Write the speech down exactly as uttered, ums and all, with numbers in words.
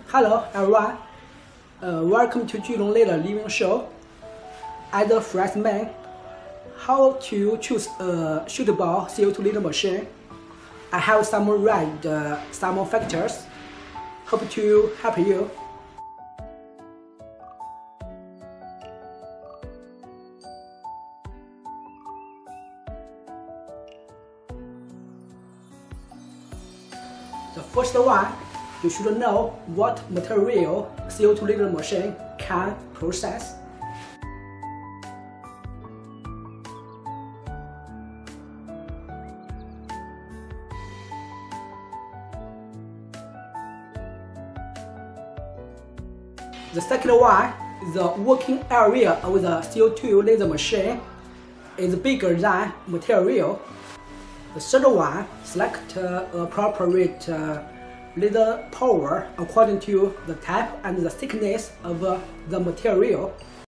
Hello everyone, uh, welcome to Julong Laser Living Show. As a freshman, how to choose a suitable C O two laser machine? I have summarized uh, some factors. Hope to help you. The first one, you should know what material C O two laser machine can process. The second one, the working area of the C O two laser machine is bigger than material. The third one, select uh, appropriate uh, laser power according to the type and the thickness of uh, the material.